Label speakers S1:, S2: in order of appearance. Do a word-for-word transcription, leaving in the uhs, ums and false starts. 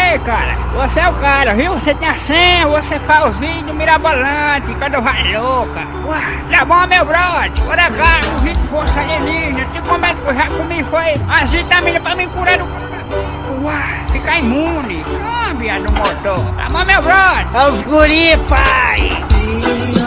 S1: Ei, cara, você é o cara, viu? Você tem a senha, você faz os vídeos mirabolantes quando vai louca. Ué, tá bom, meu brother? Por acaso, o vídeo força alienígena, te comento que eu já comi foi as vitaminas pra me curar do... Ué, ficar imune. Ah, viado motor. Tá bom, meu brother?
S2: É os guri, pai!